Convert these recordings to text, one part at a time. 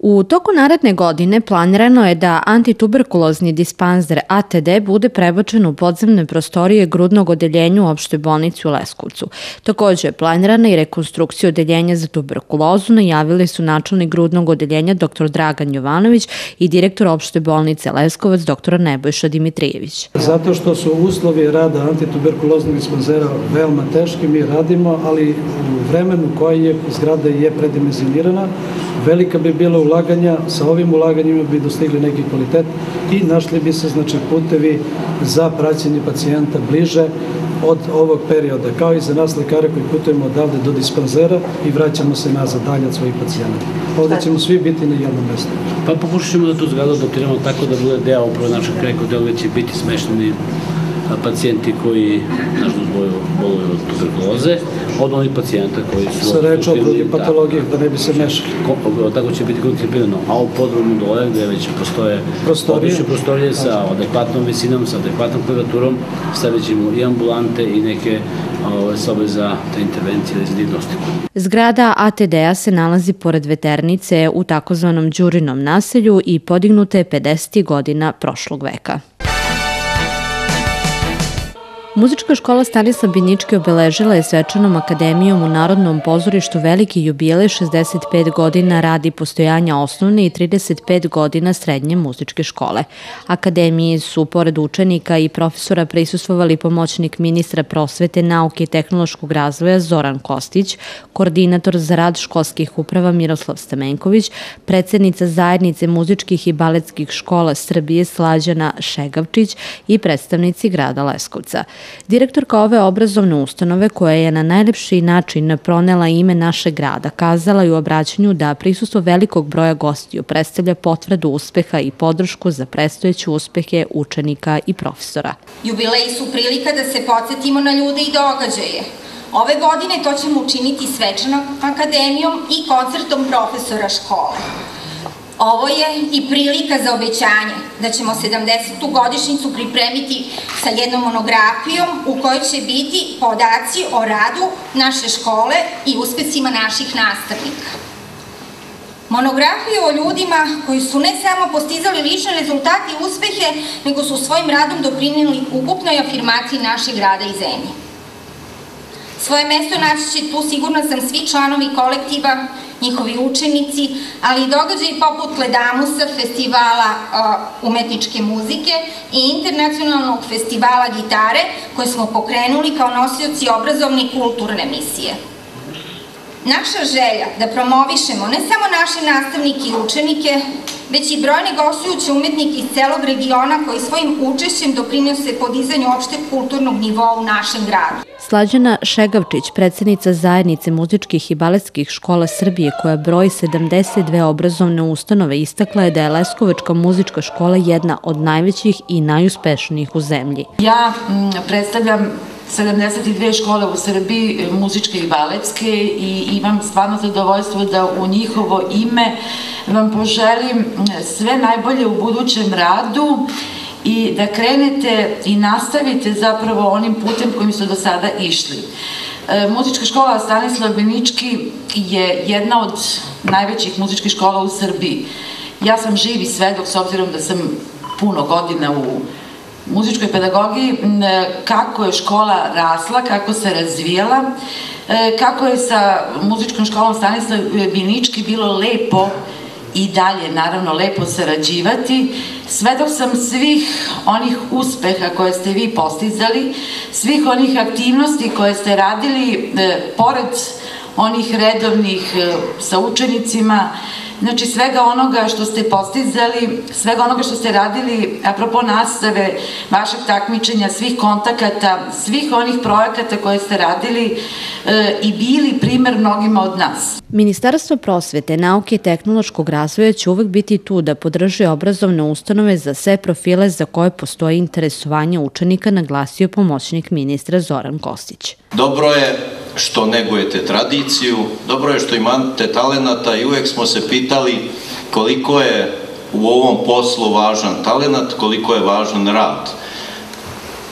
U toku naredne godine planirano je da antituberkulozni dispanzer ATD bude prebačen u podzemne prostorije grudnog odeljenja u opštoj bolnici u Leskovcu. Takođe je planirana i rekonstrukcija odeljenja za tuberkulozu, najavili su načelnik grudnog odeljenja dr. Dragan Jovanović i direktor opšte bolnice Leskovac dr. Nebojša Dimitrijević. Zato što su uslovi rada antituberkuloznog dispanzera veoma teški, mi radimo, ali u vremenu koje zgrada je predimenzionirana, velika bi bila ulaganja, sa ovim ulaganjima bi dostigli neki kvalitet i našli bi se putevi za praćenje pacijenta bliže od ovog perioda, kao i za nas lekare koji putujemo odavde do dispanzera i vraćamo se nazad dalje od svojih pacijenata. Ovdje ćemo svi biti na jednom mestu. Pa pokušat ćemo da tu zgradu adaptiramo tako da bude deo upravo našeg preko dela gde će biti smešteni pacijenti koji, nažalost, boluju od tuberkuloze, od onih pacijenta koji su... Sa reč o drugim patologijama, da ne bi se mešali. Tako će biti koncepirano, a u podrumu dole gde već postoje odlične prostorije sa adekvatnom visinom, sa adekvatnom kvadraturom, stavit ćemo i ambulante i neke sobe za te intervencije ili za dijagnostiku. Zgrada ATD-a se nalazi pored veternice u takozvanom Đurinom naselju i podignuta je 50. godina prošlog veka. Muzička škola Stanislav Binički obeležila je svečanom akademijom u Narodnom pozorištu veliki jubilej 65 godina radi postojanja osnovne i 35 godina srednje muzičke škole. Akademiji su, pored učenika i profesora, prisustvovali pomoćnik ministra prosvete, nauke i tehnološkog razvoja Zoran Kostić, koordinator za rad školskih uprava Miroslav Stamenković, predsednica Zajednice muzičkih i baletskih škola Srbije Slađana Šegavčić i predstavnici grada Leskovca. Direktorka ove obrazovne ustanove, koja je na najlepši način pronela ime našeg grada, kazala je u obraćanju da prisustvo velikog broja gostiju predstavlja potvrdu uspeha i podršku za predstojeće uspehe učenika i profesora. Jubileji su prilika da se podsjetimo na ljude i događaje. Ove godine to ćemo učiniti svečanom akademijom i koncertom profesora škole. Ovo je i prilika za obećanje da ćemo 70. godišnjicu pripremiti sa jednom monografijom u kojoj će biti podaci o radu naše škole i uspesima naših nastavnika. Monografija o ljudima koji su ne samo postizali lične rezultate i uspehe, nego su svojim radom doprinijeli ukupnoj afirmaciji našeg grada i zemlje. Svoje mesto naći će tu, sigurna sam, svi članovi kolektiva, njihovi učenici, ali i događaji poput Ledamusa, festivala umetničke muzike i internacionalnog festivala gitare koje smo pokrenuli kao nosioci obrazovne i kulturne misije. Naša želja da promovišemo ne samo naše nastavnike i učenike, već i brojne gostujuće umetnike iz celog regiona koji svojim učešćem doprinose podizanju opšteg kulturnog nivoa u našem gradu. Slađana Šegavčić, predsednica Zajednice muzičkih i baletskih škola Srbije, koja broji 72 obrazovne ustanove, istakla je da je Leskovačka muzička škola jedna od najvećih i najuspešnijih u zemlji. Ja predstavljam 72 škole u Srbiji, muzičke i baletske, i imam stvarno zadovoljstvo da u njihovo ime vam poželim sve najbolje u budućem radu i da krenete i nastavite zapravo onim putem kojim su do sada išli. Muzička škola Stanislav Binički je jedna od najvećih muzičkih škola u Srbiji. Ja sam živi svedok, s obzirom da sam puno godina u muzičkoj pedagogiji, kako je škola rasla, kako se razvijala, kako je sa muzičkom školom Stanislav Binički bilo lepo i dalje, naravno, lepo sarađivati. Svedok sam svih onih uspeha koje ste vi postizali, svih onih aktivnosti koje ste radili pored onih redovnih sa učenicima, znači svega onoga što ste postizali, svega onoga što ste radili apropo nastave, vašeg takmičenja, svih kontakata, svih onih projekata koje ste radili i bili primer mnogima od nas. Ministarstvo prosvete, nauke i tehnološkog razvoja će uvek biti tu da podrži obrazovne ustanove za sve profile za koje postoji interesovanje učenika, naglasio pomoćnik ministra Zoran Kostić. Dobro je što negujete tradiciju, dobro je što imate talenata i uvek smo se pitali koliko je u ovom poslu važan talenat, koliko je važan rad.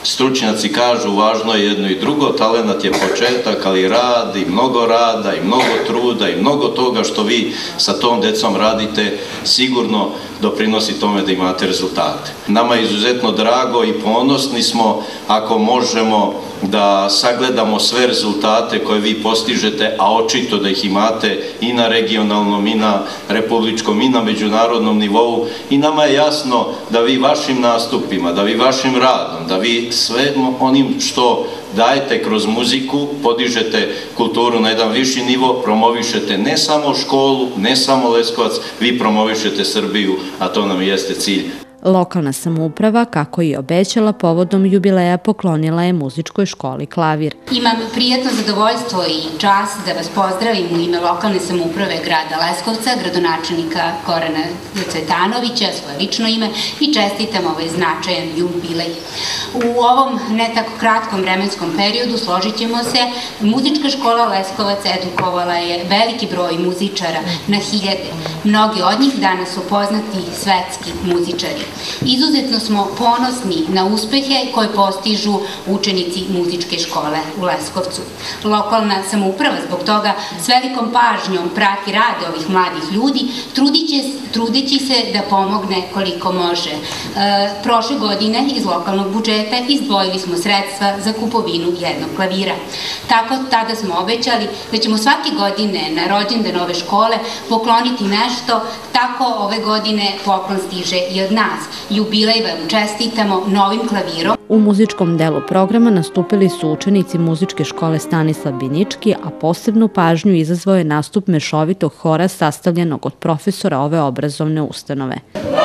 stručnjaci kažu važno je jedno i drugo, talenat je početak, ali rad i mnogo rada i mnogo truda i mnogo toga što vi sa tom decom radite sigurno doprinosi tome da imate rezultate. Nama je izuzetno drago i ponosni smo ako možemo da sagledamo sve rezultate koje vi postižete, a očito da ih imate i na regionalnom, i na republičkom, i na međunarodnom nivou. I nama je jasno da vi vašim nastupima, da vi vašim radom, da vi sve onim što dajete kroz muziku, podižete kulturu na jedan viši nivo, promovišete ne samo školu, ne samo Leskovac, vi promovišete Srbiju, a to nam jeste cilj. Lokalna samouprava, kako i obećala, povodom jubileja poklonila je muzičkoj školi klavir. Imam prijatno zadovoljstvo i čast da vas pozdravim u ime lokalne samouprave grada Leskovca, gradonačelnika Gorana Cvetanovića, svoje lično ime, i čestitam ovaj značajan jubilej. U ovom ne tako kratkom vremenskom periodu, složit ćemo se, muzička škola Leskovac edukovala je veliki broj muzičara na hiljade. Mnogi od njih danas su poznati svetski muzičari. Izuzetno smo ponosni na uspehe koje postižu učenici muzičke škole u Leskovcu. Lokalna samouprava zbog toga s velikom pažnjom prati rade ovih mladih ljudi, trudeći se da pomogne koliko može. Prošle godine iz lokalnog budžeta izdvojili smo sredstva za kupovinu jednog klavira. Tako tada smo obećali da ćemo svake godine na rođendan ove škole pokloniti nešto, tako ove godine poklon stiže i od nas. Jubilej vam čestitamo novim klavirom. U muzičkom delu programa nastupili su učenici muzičke škole Stanislav Binički, a posebnu pažnju izazvao je nastup mešovitog hora sastavljenog od profesora ove obrazovne ustanove.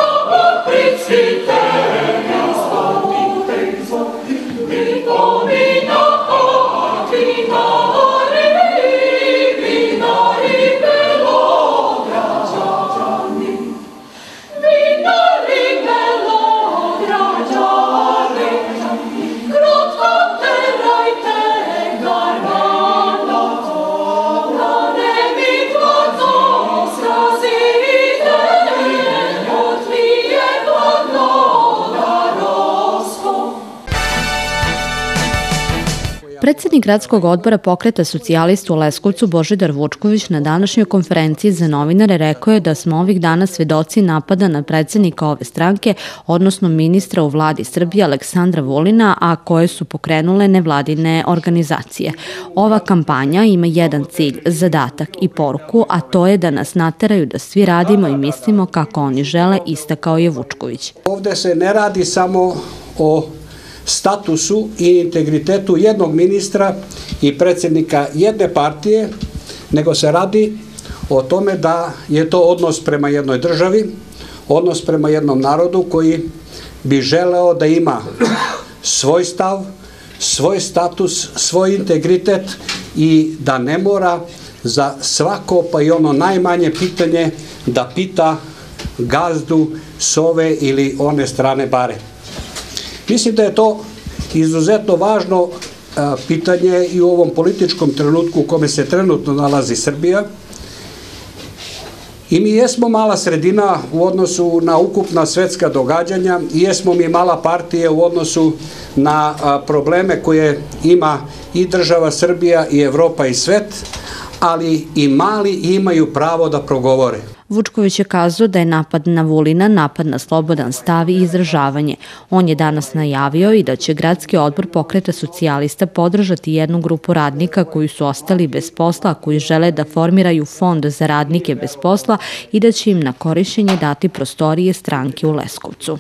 Predsednik gradskog odbora Pokreta socijalista u Leskovcu Božidar Vučković na današnjoj konferenciji za novinare rekao je da smo ovih dana svedoci napada na predsednika ove stranke, odnosno ministra u vladi Srbije Aleksandra Vulina, a koje su pokrenule nevladine organizacije. Ova kampanja ima jedan cilj, zadatak i poruku, a to je da nas nateraju da svi radimo i mislimo kako oni žele, istakao je Vučković. Ovde se ne radi samo o statusu i integritetu jednog ministra i predsjednika jedne partije, nego se radi o tome da je to odnos prema jednoj državi, odnos prema jednom narodu koji bi želeo da ima svoj stav, svoj status, svoj integritet i da ne mora za svako, pa i ono najmanje pitanje, da pita gazdu s ove ili one strane bare. Mislim da je to izuzetno važno pitanje i u ovom političkom trenutku u kome se trenutno nalazi Srbija. I mi jesmo mala sredina u odnosu na ukupna svetska događanja i jesmo mi mala partija u odnosu na probleme koje ima i država Srbija i Evropa i svet, ali i mali imaju pravo da progovore. Vučković je kazao da je napad na Vulina napad na slobodan stav i izražavanje. On je danas najavio i da će gradski odbor Pokreta socijalista podržati jednu grupu radnika koji su ostali bez posla, koji žele da formiraju fond za radnike bez posla i da će im na korišćenje dati prostorije stranke u Leskovcu.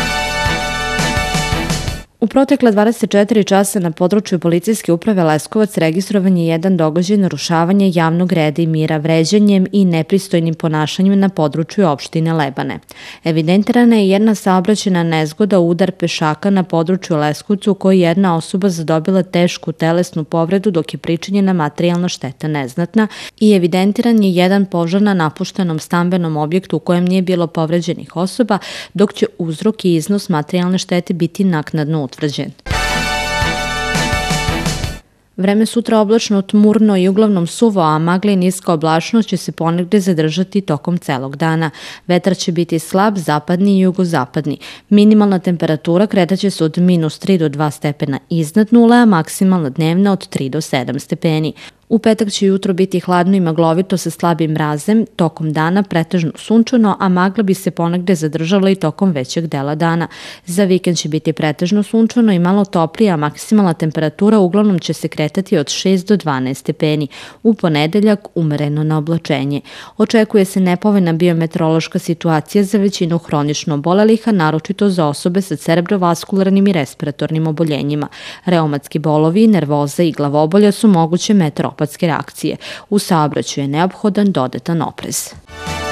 U protekle 24 časa na području policijske uprave Leskovac registrovan je jedan događaj narušavanja javnog reda i mira vređanjem i nepristojnim ponašanjem na području opštine Lebane. Evidentirana je jedna saobraćajna nezgoda, udar pešaka na području Leskovcu u kojoj je jedna osoba zadobila tešku telesnu povredu dok je pričinjena materijalna šteta neznatna i evidentiran je jedan požar na napuštenom stambenom objektu u kojem nije bilo povređenih osoba, dok će uzrok i iznos materijalne štete biti naknadno utvrđen. Vreme sutra oblačno, tmurno i uglavnom suvo, a magla i niska oblačnost će se ponegde zadržati tokom celog dana. Vetar će biti slab, zapadni i jugozapadni. Minimalna temperatura kretaće se od -3 do 2 stepena iznad nule, a maksimalna dnevna od 3 do 7 stepeni. U petak će jutro biti hladno i maglovito sa slabim mrazem, tokom dana pretežno sunčano, a magla bi se ponegde zadržala i tokom većeg dela dana. Za vikend će biti pretežno sunčano i malo toplije, a maksimalna temperatura uglavnom će se kretati od 6 do 12 stepeni. U ponedeljak umereno na oblačenje. Očekuje se nepovoljna biometeorološka situacija za većinu hronično obolelih, a naročito za osobe sa cerebrovaskularnim i respiratornim oboljenjima. Reumatski bolovi, nervoza i glavobolja su moguće meteoropatske reakcije. U saobraćaju je neophodan dodatan oprez.